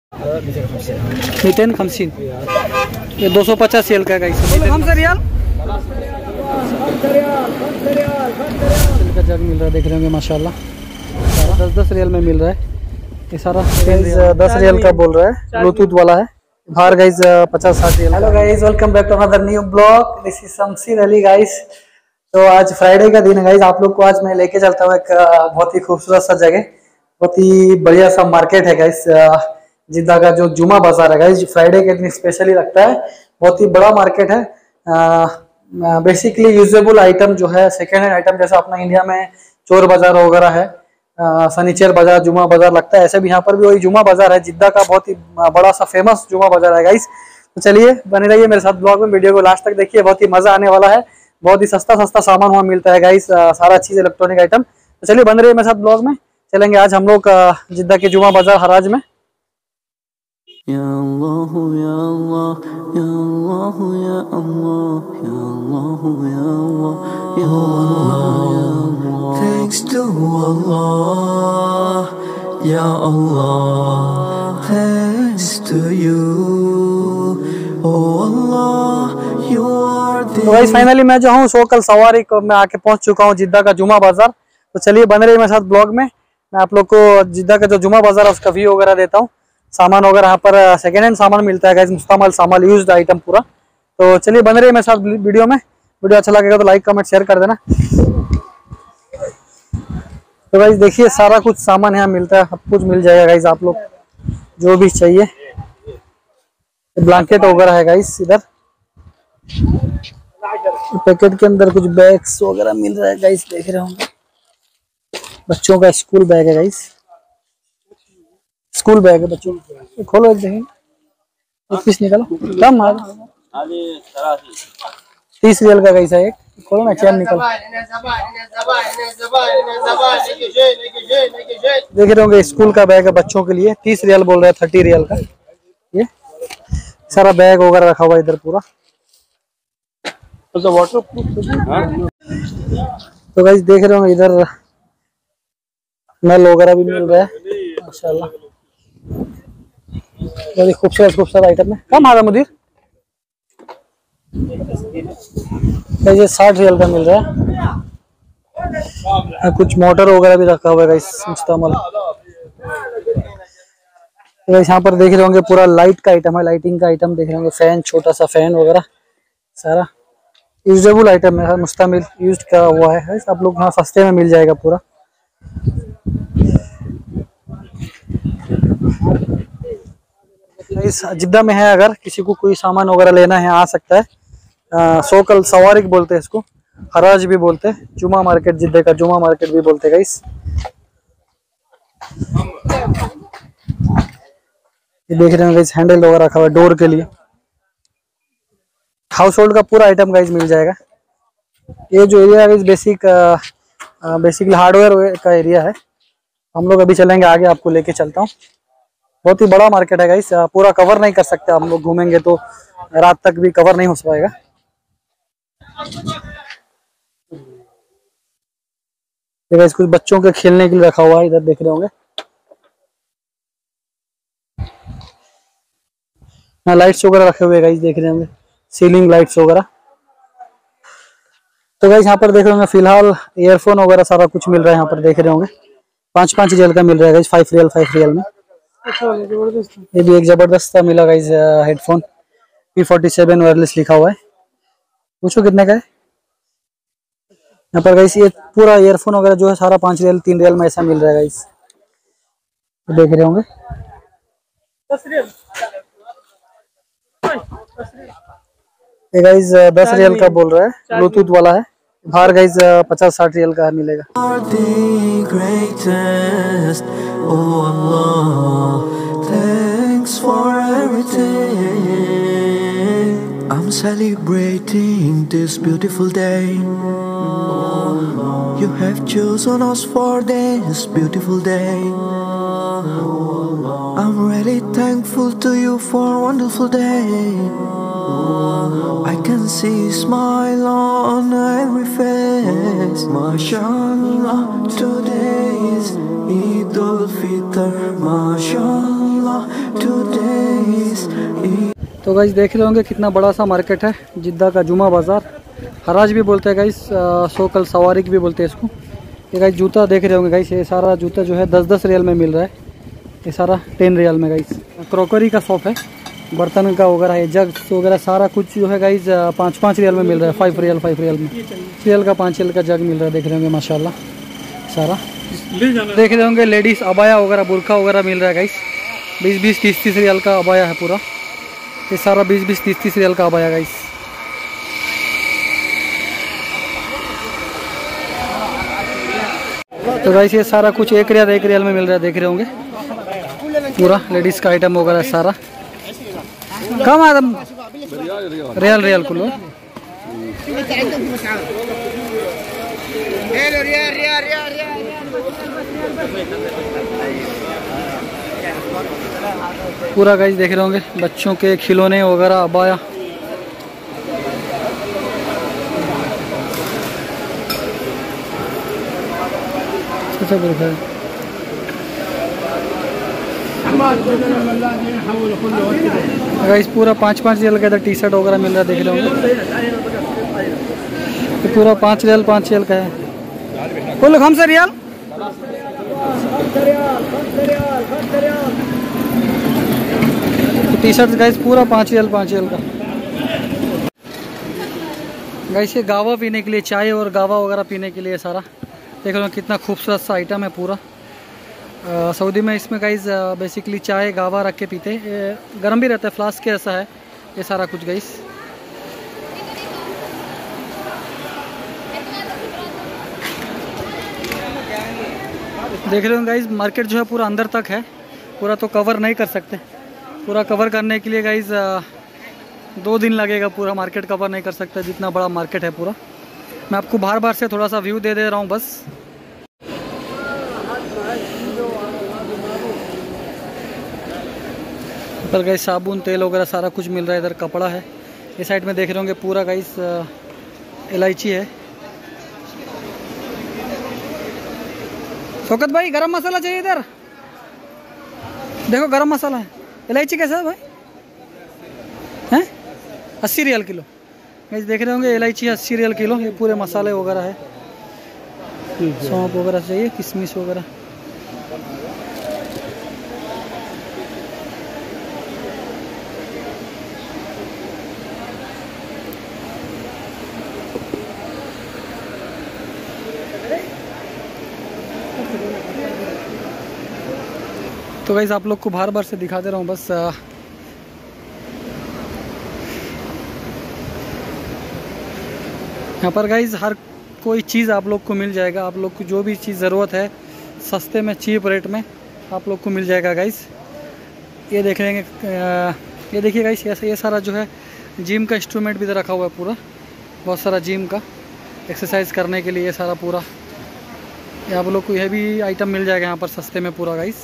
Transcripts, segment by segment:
250 ये 250 CL का guys. हम सर रियाल का जग मिल रहा है, देख रहे होंगे माशाल्लाह 10-10 रियल में मिल रहा है ये सारा। 10 रियल का बोल रहा है, ब्लूटूथ वाला है। बाहर guys 50-60 real. Hello guys, welcome back to another new blog. This is Shamseer Ali guys. तो आज फ्राइडे का दिन है गाइस, आप लोग को आज मैं लेके चलता हूँ एक बहुत ही खूबसूरत सा जगह, बहुत ही बढ़िया सा मार्केट है गाइस। जिद्दा का जो जुमा बाजार है गाइस, फ्राइडे के दिन स्पेशली लगता है। बहुत ही बड़ा मार्केट है। बेसिकली यूजेबल आइटम जो है, सेकेंड हैंड आइटम, जैसा अपना इंडिया में चोर बाजार वगैरह है, सनीचर बाजार, जुमा बाजार लगता है, ऐसे भी यहाँ पर भी वही जुमा बाजार है। जिद्दा का बहुत ही बड़ा सा फेमस जुमा बाजार है गाइस। तो चलिए बने रहिए मेरे साथ ब्लॉग में, वीडियो को लास्ट तक देखिए, बहुत ही मजा आने वाला है। बहुत ही सस्ता सामान वहाँ मिलता है गाइस, सारा चीज इलेक्ट्रॉनिक आइटम। तो चलिए बने रहिए मेरे साथ ब्लॉग में। चलेंगे आज हम लोग जिद्दा के जुमा बाजार हराज में। या अल्लाह या अल्लाह या अल्लाह या अल्लाह या अल्लाह या अल्लाह या अल्लाह। Thanks to Allah या Allah, thanks to you oh Allah, you are the। तो गाइस फाइनली मैं जो हूँ सोकल सवारी को मैं आके पहुंच चुका हूँ जिद्दा का जुमा बाजार। तो चलिए बने रहिए मेरे साथ ब्लॉग में। मैं आप लोग को जिद्दा का जो जुमा बाजार है उसका व्यू वगैरह देता हूँ। सामान वगैरह यहाँ पर सेकेंड हैंड सामान मिलता है गाइस, मुस्तमल सामान, यूज्ड आइटम पूरा। तो चलिए बने रहिए मेरे साथ वीडियो में। वीडियो अच्छा लगेगा तो लाइक कमेंट शेयर कर देना। तो गाइस देखिए सारा कुछ सामान यहाँ मिलता है, सब कुछ मिल जाएगा गाइस, आप लोग जो भी चाहिए। ब्लैंकेट वगैरह है गाइस इधर। पैकेट के अंदर कुछ बैग्स वगैरह मिल रहा है गाइस, देख रहे होंगे। बच्चों का स्कूल बैग है गाइस, स्कूल बैग है बच्चों का। खोलो एक देखें, एक पीस निकालो। कम आ 30 रियल का गाइस है एक। खोलो ना, चैन निकालो। देख रहे होंगे स्कूल का बैग है बच्चों के लिए, 30 रियल बोल रहे हैं, 30 रियल का। ये सारा बैग वगैरह रखा हुआ है इधर पूरा। तो गाइस देख रहे होंगे इधर नल वगैरह भी मिल रहा है माशाल्लाह। बहुत खूबसूरत आइटम है। कम आ मुदीर, ये 60 रियल का मिल रहा है। कुछ मोटर वगैरह भी रखा हुआ है गाइस, मुस्तमल। गाइस यहाँ पर देख रहे होंगे पूरा लाइट का आइटम है, लाइटिंग का आइटम देख रहे होंगे। फैन, छोटा सा फैन वगैरह सारा यूजेबल आइटम है, मुस्तमिल यूज का हुआ है। आप लोग यहाँ सस्ते में मिल जाएगा पूरा। इस जिद्दा में है, अगर किसी को कोई सामान वगैरह लेना है आ सकता है। सोकल सवारी बोलते हैं इसको, हराज भी बोलते हैं, जुमा मार्केट, जिद्दा का जुमा मार्केट भी बोलते हैं गाइस। ये देख रहे हैं गाइस, हैंडल वगैरह रखा हुआ है डोर के लिए। हाउस होल्ड का पूरा आइटम गाइस मिल जाएगा। ये जो एरिया है बेसिकली हार्डवेयर का एरिया है। हम लोग अभी चलेंगे आगे, आपको लेके चलता हूँ। बहुत ही बड़ा मार्केट है गाइस, पूरा कवर नहीं कर सकते हम लोग, घूमेंगे तो रात तक भी कवर नहीं हो पाएगा। ये गाइस कुछ बच्चों के खेलने के लिए रखा हुआ है, इधर देख रहे होंगे। लाइट्स वगैरह रखे हुए गाइस, देख रहे होंगे, सीलिंग लाइट्स वगैरह। तो गाइस यहाँ पर देख रहे होंगे फिलहाल ईयरफोन वगैरह सारा कुछ मिल रहा है यहाँ पर, देख रहे होंगे। 5-5 रियल का मिल रहा है गाइस, 5 रियल में। ये भी एक जबरदस्त सा मिला गाइस हेडफोन, P47 वायरलेस लिखा हुआ है। पूछो कितने का है यहाँ पर गाइस। ये पूरा ईयरफोन वगैरह जो है सारा 5 रियल 3 रियल में ऐसा मिल रहा है गाइस, देख रहे होंगे। ये गाइस 10 रियल का बोल रहा है, ब्लूटूथ वाला है। बाहर गाइस 50-60 रियल का मिलेगा। I'm celebrating this beautiful day. You have chosen us for this beautiful day. I'm really thankful to you for a wonderful day. I can see a smile on every face. MashaAllah, today is Eid al-Fitr. MashaAllah, today तो guys देख रहे होंगे कितना बड़ा सा market है, जिद्दा का जुमा बाज़ार, हराज भी बोलते हैं गाइस, सोकल सवारिक भी बोलते हैं इसको। ये गाइस जूता देख रहे होंगे गाइस, ये सारा जूता जो है 10-10 रियल में मिल रहा है, ये सारा 10 रियल में गाइस। क्रॉकरी का शॉप है, बर्तन का वगैरह है, जग वगैरह सारा कुछ जो है गाइस 5-5 रियल में मिल रहा है, 5 रियल में, 6 रियल का 5 रियल का जग मिल रहा है। देख रहे होंगे माशाल्लाह सारा। देख रहे होंगे लेडीज़ अबाया वगैरह, बुरखा वगैरह मिल रहा है गाइस, 20-20, 30-30 रियल का अबाया है पूरा, ये सारा 20-20, 30-30 रियल का अबाया गाइस। तो गाइस ये सारा कुछ 1 रियल में मिल रहा है, देख रहे होंगे पूरा लेडीज़ का आइटम वगैरह सारा। कम आदम रियल कुल पूरा गाइस देख रहे होंगे बच्चों के खिलौने वगैरह, अबाया। गाइस पूरा 5-5 रियल का इधर टी शर्ट वगैरह मिल रहा है, देख रहे होंगे ये पूरा 5 रियल का है। कुल हम से रियल टी शर्ट गाइस पूरा 5 रियल का। गाइस ये गावा पीने के लिए, चाय और गावा वगैरह पीने के लिए सारा देख रहे हो कितना खूबसूरत सा आइटम है पूरा। सऊदी में इसमें गाइस बेसिकली चाय गावा रख के पीते, गर्म भी रहता है, फ्लास्क के ऐसा है ये सारा कुछ गाइस। देख रहे हो गाइस मार्केट जो है पूरा अंदर तक है, पूरा तो कवर नहीं कर सकते, पूरा कवर करने के लिए गाइस 2 दिन लगेगा, पूरा मार्केट कवर नहीं कर सकते, जितना बड़ा मार्केट है पूरा। मैं आपको बार से थोड़ा सा व्यू दे रहा हूँ बस। पर गाइस साबुन तेल वगैरह सारा कुछ मिल रहा है, इधर कपड़ा है। इस साइड में देख रहे होंगे पूरा गाइस इलायची है। शौकत भाई गरम मसाला चाहिए इधर, देखो गरम मसाला है। इलायची कैसा है भाई? हैं 80 रियल किलो। गाइस देख रहे होंगे इलायची 80 रियल किलो। ये पूरे मसाले वगैरह है, सौंफ वगैरह चाहिए, किशमिश वगैरह। तो गाइस आप लोग को बार से दिखा दे रहा हूँ बस। यहाँ पर गाइस हर कोई चीज़ आप लोग को मिल जाएगा, आप लोग को जो भी चीज़ ज़रूरत है सस्ते में, चीप रेट में आप लोग को मिल जाएगा गाइस। ये देख लेंगे, ये देखिए गाइस ये सारा जो है जिम का इंस्ट्रूमेंट भी इधर रखा हुआ है पूरा, बहुत सारा जिम का एक्सरसाइज करने के लिए ये सारा पूरा। ये आप लोग को यह भी आइटम मिल जाएगा यहाँ पर सस्ते में पूरा guys.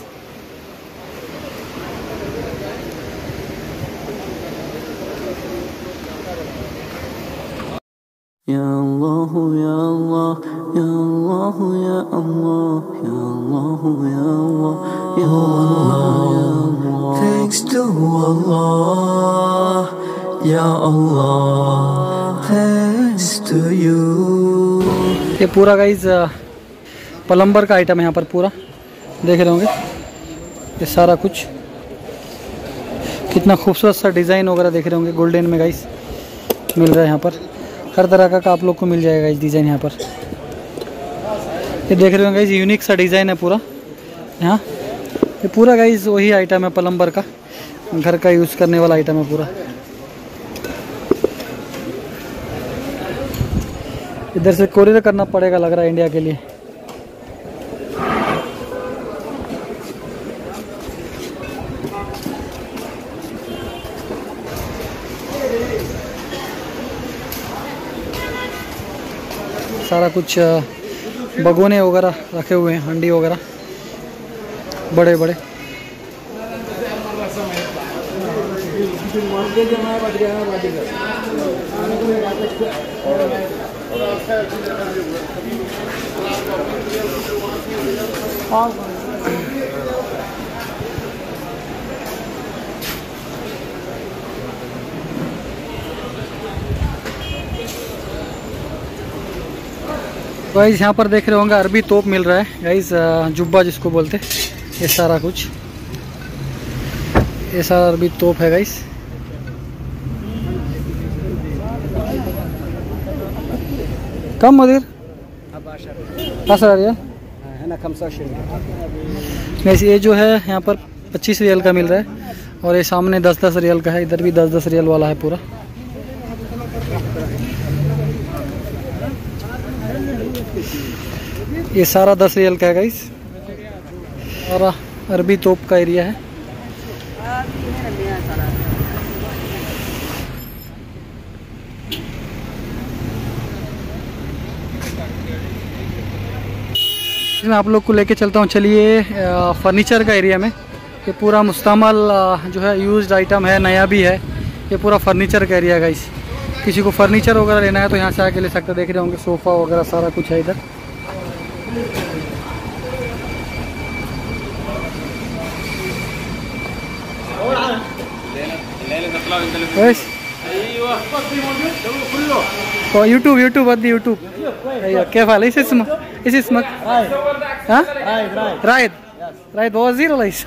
Ya Allah, Ya Allah, Ya Allah, Ya Allah, Ya Allah, Ya Allah, Ya Allah, Ya Allah. Thanks to Allah, Ya Allah, thanks to you. ये पूरा गाइस प्लम्बर का आइटम है यहाँ पर पूरा, देख रहे होंगे ये सारा कुछ कितना खूबसूरत सा डिज़ाइन वगैरह देख रहे होंगे, गोल्डन में गाइस मिल रहा है यहाँ पर। हर तरह का आप लोग को मिल जाएगा इस डिज़ाइन यहाँ पर। ये देख रहे होंगे गाइस यूनिक सा डिज़ाइन है पूरा यहाँ। ये पूरा गाइस वही आइटम है प्लम्बर का, घर का यूज़ करने वाला आइटम है पूरा। इधर से कोरियर करना पड़ेगा लग रहा है इंडिया के लिए। सारा कुछ भगोने वगैरह रखे हुए हैं, हंडी वगैरह बड़े बड़े। गाइस यहाँ पर देख रहे होंगे अरबी तोप मिल रहा है गाइस, जुब्बा जिसको बोलते हैं। ये सारा कुछ, ये सारा अरबी तोप है गाइस। कम मदिर है ना, कम वैसे ये जो है यहाँ पर 25 रियल का मिल रहा है, और ये सामने 10-10 रियल का है, इधर भी 10-10 रियल वाला है पूरा। ये सारा 10 रियल का है गाइस, और अरबी तोप का एरिया है। मैं आप लोग को लेके चलता हूँ, चलिए फर्नीचर का एरिया में। ये पूरा मुस्तमल जो है यूज्ड आइटम है, नया भी है। ये पूरा फर्नीचर का एरिया है गाइस। किसी को फर्नीचर वगैरह लेना है तो यहाँ से आके ले सकते हैं। देख रहे होंगे सोफ़ा वगैरह सारा कुछ है इधर। YouTube YouTube ودي YouTube ايوه كيف حالك؟ ايش اسمك؟ ايش اسمك؟ ها؟ رايد رايد بوزير ولا ايش؟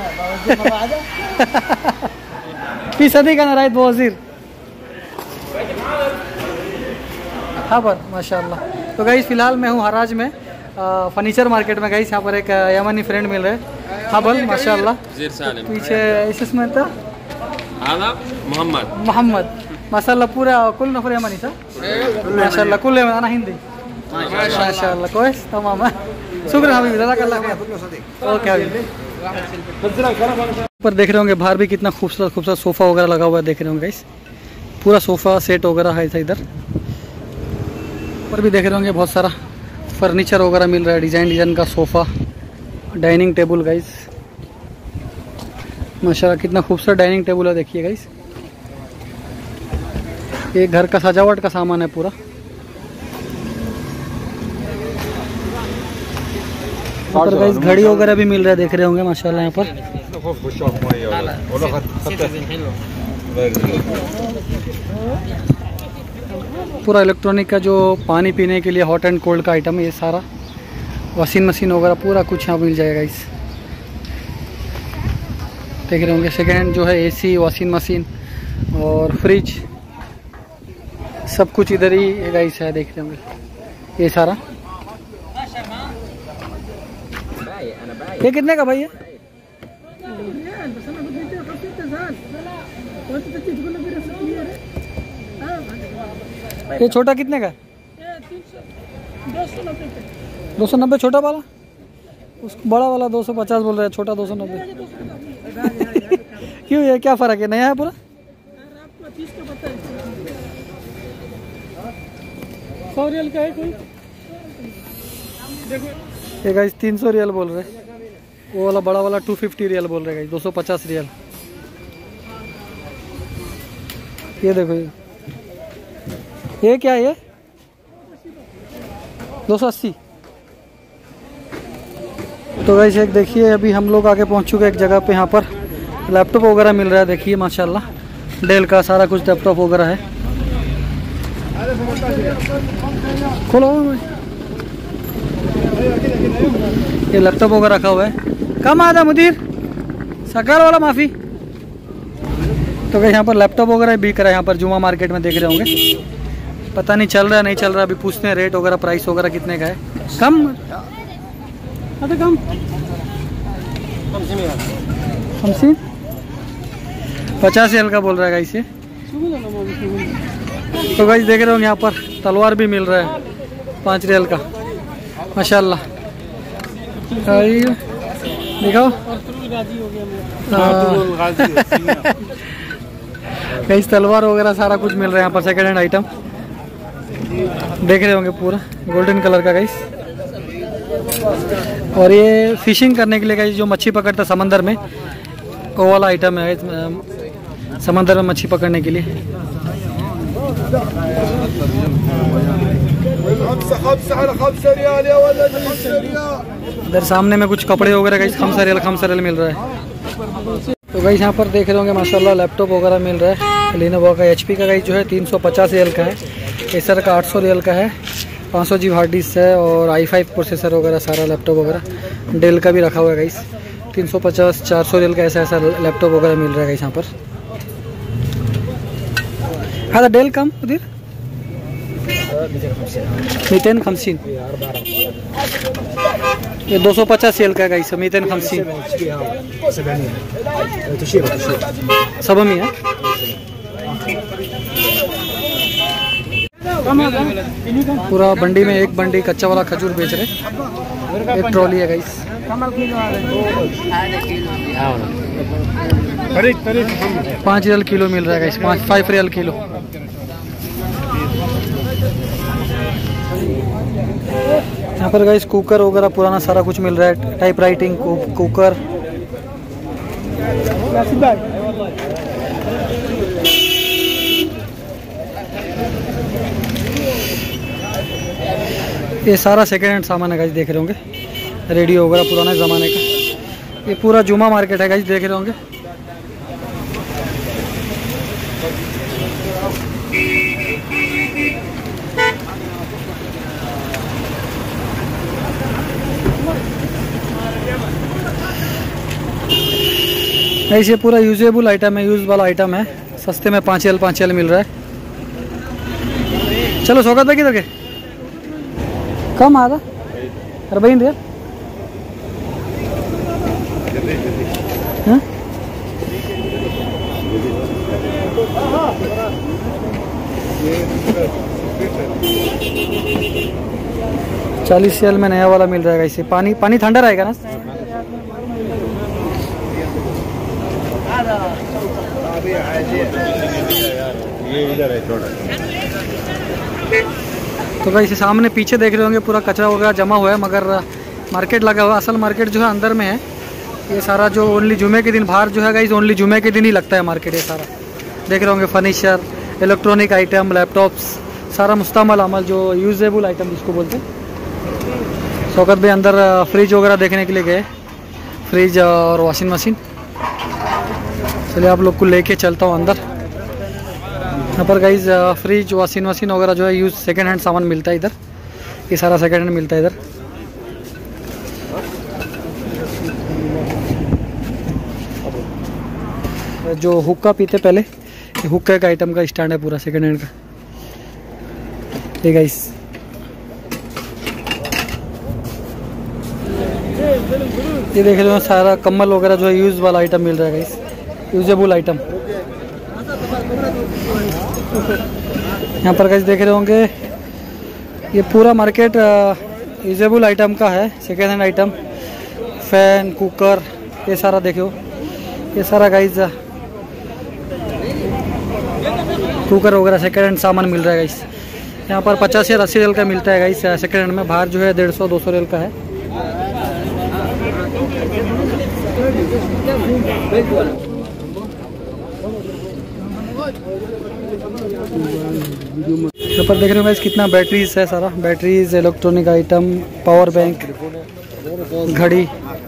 في صديق انا رايد بوزير खबर माशाल्लाह। तो गाइस फिलहाल मैं हूँ हराज में, फर्नीचर मार्केट में गाइस। यहाँ पर एक यमनी फ्रेंड मिल रहे हैं। हाँ बोल माशाल्लाह। पीछे इसमें था मोहम्मद माशाल्लाह। पूरा कुल नफर यमनी था माशाल्लाह। कुल अना हिंदी माशाल्लाह। कोई तमाम है। शुक्र हबीबी, जज़ाकल्लाह खैर। ओके हबीबी। पर देख रहे होंगे बाहर भी कितना खूबसूरत खूबसूरत सोफ़ा वगैरह लगा हुआ है। देख रहे होंगे गाइस, पूरा सोफ़ा सेट वगैरह है इधर। पर भी देख रहे होंगे बहुत सारा फर्नीचर वगैरह मिल रहा है, डिज़ाइन डिज़ाइन का सोफ़ा, डाइनिंग टेबल गाइस। माशाल्लाह कितना खूबसूरत डाइनिंग टेबल है, देखिए गाइस। ये घर का सजावट का सामान है पूरा। यहाँ पर गाइस घड़ी वगैरह भी मिल रहा है, देख रहे होंगे माशाल्लाह। यहाँ पर पूरा इलेक्ट्रॉनिक का जो पानी पीने के लिए हॉट एंड कोल्ड का आइटम है, ये सारा वॉशिंग मशीन वगैरह पूरा कुछ यहाँ मिल जाएगा गाइस। देख रहे होंगे सेकेंड हैंड जो है एसी, वॉशिंग मशीन और फ्रिज, सब कुछ इधर ही गाइस है। देख रहे होंगे ये सारा। ये कितने का भाई है? ये छोटा कितने का? 290 छोटा वाला, उस बड़ा वाला 250 बोल रहा है, छोटा 290। क्यों, ये क्या फ़र्क है? नया है पूरा? 100 रियल का है कोई? ये गाइस 300 रियल बोल रहे हैं। वो वाला बड़ा वाला 250 रियल बोल रहे हैं गाइस, 250 रियल। ये देखो, ये क्या है? 280। तो गाइस एक देखिए, अभी हम लोग आगे पहुंच चुके एक जगह पे। यहाँ पर लैपटॉप वगैरह मिल रहा है, देखिए माशाल्लाह। डेल का सारा कुछ लैपटॉप वगैरह है। खोलो, ये लैपटॉप वगैरह रखा हुआ है। कम आधा मुदीर सकार वाला माफ़ी। तो गाइस यहाँ पर लैपटॉप वगैरह बिक रहा है। यहाँ पर जुमा मार्केट में देख रहे होंगे। पता नहीं चल रहा है नहीं चल रहा, अभी पूछते हैं रेट वगैरह, प्राइस वगैरह कितने का है। कम कम 50 रियल का बोल रहा है गाइस ये। तो गाइस देख रहे होंगे यहाँ पर तलवार भी मिल रहा है 5 रियल का माशाल्लाह। दिखाओ गाइस, तलवार वगैरह सारा कुछ मिल रहा है यहाँ पर। सेकेंड हैंड आइटम देख रहे होंगे, पूरा गोल्डन कलर का गाइस। और ये फिशिंग करने के लिए गाइस, जो मच्छी पकड़ता समंदर में, वो वाला आइटम है समंदर में मच्छी पकड़ने के लिए। इधर सामने में कुछ कपड़े वगैरह गाइस 5 रियल मिल रहा है। तो गाइस यहाँ पर देख रहे होंगे माशाल्लाह लैपटॉप वगैरह मिल रहा है। लेनोवो का HP का गाइस जो है 350 रियल का है। एसर का 800 रियल का है। 500 GB हार्ड डिस्क है और i5 प्रोसेसर वगैरह सारा लैपटॉप वगैरह। डेल का भी रखा हुआ है गाइस। 350-400 रियल का ऐसा लैपटॉप वगैरह मिल रहा है गाइस यहाँ पर। हाँ डेल कम उधर 250 ये 250 रियल का गाइस। 250 सब में है। पूरा बंडी में एक बंडी कच्चा वाला खजूर बेच रहे। एक ट्रॉली है गाइस। 5 रियल किलो मिल रहा है गाइस। 5 real kilo. यहाँ पर गाइस कुकर वगैरह पुराना सारा कुछ मिल रहा है। Type writing cooker. ये सारा सेकेंड हैंड सामान है गाइस, देख रहे होंगे। रेडियो वगैरह पुराने ज़माने का। ये पूरा जुमा मार्केट है गाइस, देख रहे होंगे। गाइस ये पूरा यूजेबल आइटम है, यूज वाला आइटम है। सस्ते में 5 रियल मिल रहा है। चलो सौगत भाई किधर के कम आधा 40 रियल। हाँ 40 रियल में नया वाला मिल रहा है इसे। पानी ठंडा रहेगा ना। तो भाई इसे सामने पीछे देख रहे होंगे पूरा कचरा वगैरह जमा हुआ है, मगर मार्केट लगा हुआ। असल मार्केट जो है अंदर में है। ये सारा जो ओनली जुमे के दिन बाहर जो है गाइस, ओनली जुमे के दिन ही लगता है मार्केट। ये सारा देख रहे होंगे फर्नीचर, इलेक्ट्रॉनिक आइटम, लैपटॉप्स, सारा मुस्तमल अमल जो यूजेबल आइटम जिसको बोलते हैं। शौकत भाई अंदर फ्रिज वगैरह देखने के लिए गए, फ्रिज और वॉशिंग मशीन। चलिए आप लोग को लेके चलता हूँ अंदर। यहाँ पर गाइज फ्रिज, वॉशिंग मशीन वगैरह जो है यूज सेकेंड हैंड सामान मिलता है इधर। ये सारा सेकेंड हैंड मिलता है इधर। जो हुक्का पीते पहले, ये हुक्का का आइटम का स्टैंड है पूरा सेकेंड हैंड का। ये गाइस ये देख रहे हो सारा कम्बल वगैरह जो है यूज वाला आइटम मिल रहा है गाइस, यूजेबल आइटम। यहाँ पर गाइस देख रहे होंगे ये पूरा मार्केट यूजेबल आइटम का है, second hand item. Fan, cooker, ये सारा देखो। ये सारा गाइस कुकर वगैरह सेकेंड हैंड सामान मिल रहा है गाइस। यहाँ पर 50 या 80 रियल का मिलता है गाइस सेकेंड हैंड में। बाहर जो है 150-200 रियल का है। यहाँ पर देख रहे हो गाइस कितना बैटरीज है, सारा batteries, electronic item, power bank, घड़ी।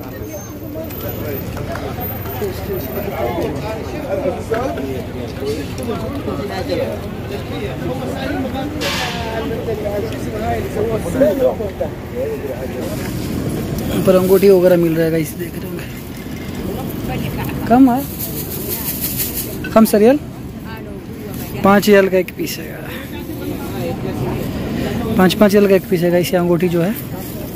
पर अंगूठी वगैरह मिल रहा है गाइस, देख रहे होंगे। कम है, कम सर रियल 5 रियल का एक पीस है। 5 रियल का एक पीस है गाइस ये अंगूठी जो है।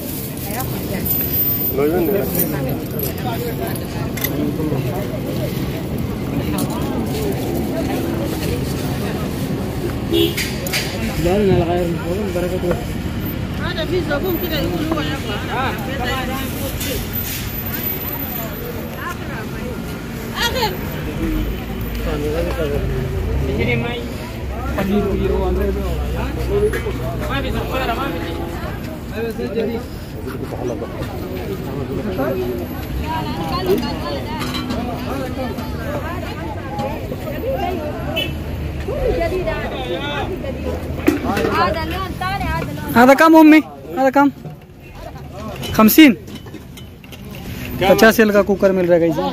आधा कम मम्मी, आधा कम 50 50 रियल का कुकर मिल रहा है गाइस।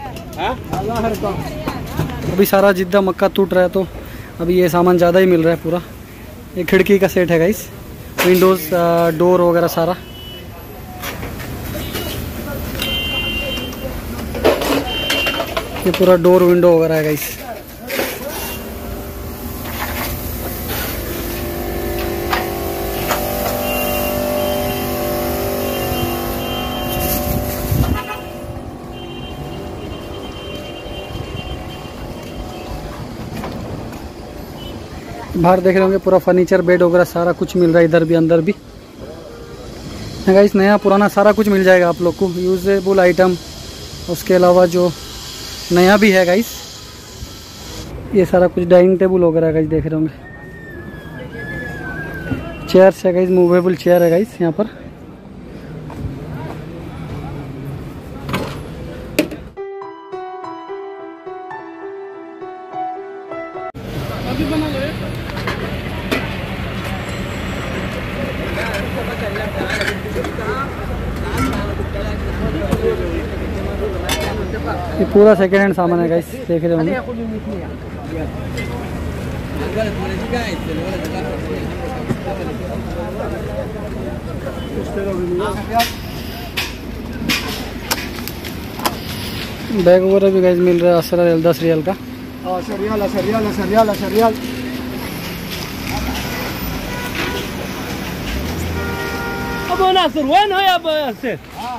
अभी सारा जिद्दा मक्का टूट रहा है तो अभी ये सामान ज़्यादा ही मिल रहा है पूरा। ये खिड़की का सेट है गाइस, विंडोज़ डोर वगैरह सारा। ये पूरा डोर विंडो वगैरह है गाइस। बाहर देख रहे होंगे पूरा फर्नीचर बेड वगैरह सारा कुछ मिल रहा है, इधर भी अंदर भी गाइस। नया पुराना सारा कुछ मिल जाएगा आप लोग को, यूजेबल आइटम। उसके अलावा जो नया भी है गाइस, ये सारा कुछ डाइनिंग टेबल वगैरह गाइस देख रहे होंगे। चेयर्स है गाइस, मूवेबल चेयर है गाइस यहाँ पर। ये पूरा सेकेंड हैंड सामान है गाइस, देख रहे होंगे। बैग वगैरह भी गाइस मिल रहा है 10 रियल का। अब नासिर वين है अब यासिर?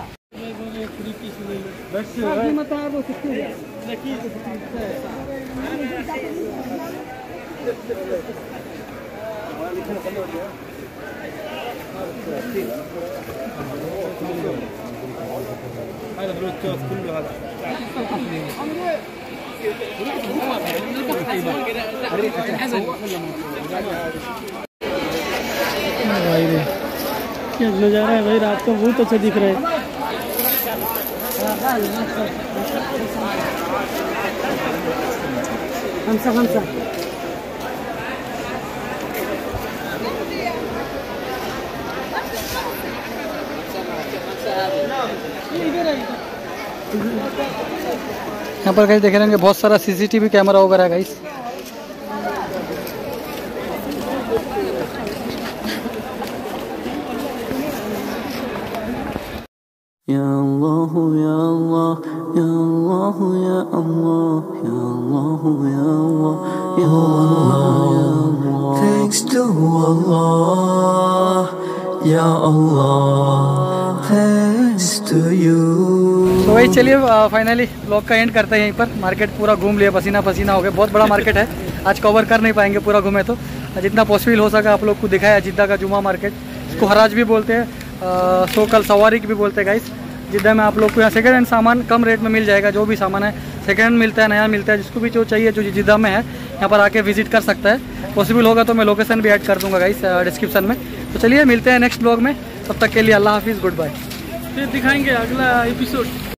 هذا بلوتوث كله هذا. भाई क्या नज़ारा है भाई, रात को बहुत अच्छा दिख रहा है। हमसा यहाँ पर गाइस देख रहे होंगे बहुत सारा सीसीटीवी कैमरा वगैरह है guys. Ya Allah, Ya Allah, Ya Allah, Ya Allah, Ya Allah, Ya Allah, Ya Allah. Thanks to Allah, Ya Allah, thanks to you. तो भाई चलिए फाइनली ब्लॉग का एंड करते हैं यहीं पर। मार्केट पूरा घूम लिया, पसीना पसीना हो गया। बहुत बड़ा मार्केट है, आज कवर कर नहीं पाएंगे पूरा घूमे, तो जितना पॉसिबल हो सका आप लोग को दिखाया। जिद्दा का जुमा मार्केट, इसको हराज भी बोलते हैं, सोकल सवारिक भी बोलते हैं गाइस। जिद्दा में आप लोग को यहाँ सेकेंड हैंड सामान कम रेट में मिल जाएगा। जो भी सामान है सेकेंड हैंड मिलता है, नया मिलता है। जिसको भी जो चाहिए, जो जिद्दा में है, यहाँ पर आके विजिट कर सकता है। पॉसिबल होगा तो मैं लोकेशन भी ऐड कर दूंगा गाइस डिस्क्रिप्शन में। तो चलिए मिलते हैं नेक्स्ट ब्लॉग में, तब तक के लिए अल्लाह हाफिज़, गुड बाय। फिर दिखाएंगे अगला एपिसोड।